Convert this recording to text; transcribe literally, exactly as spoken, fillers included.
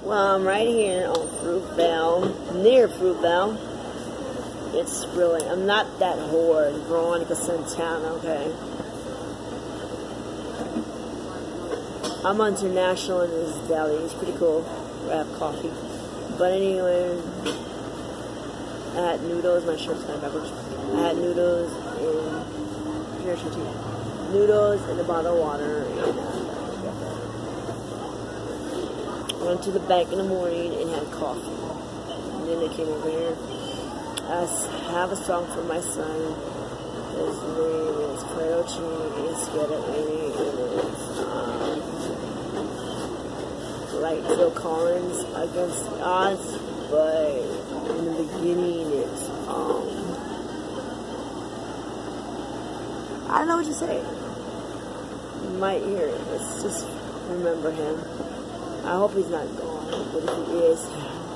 Well, I'm right here on Fruitvale, near Fruitvale. It's really, I'm not that whore, Veronica Santana, okay? I'm international in this deli. It's pretty cool. I have coffee. But anyway, I had noodles. My shirt's kind of backwards. I had noodles and here's your tea. Noodles and a bottle of water. And uh, went to the bank in the morning and had coffee. And then I came over here. I have a song for my son. His name is Fredo It's Get It Ready. And it's um, like Phil Collins Against the Odds, but in the beginning it's um I don't know what to say. You might hear it. Let's just remember him. I hope he's not gone, but if he is,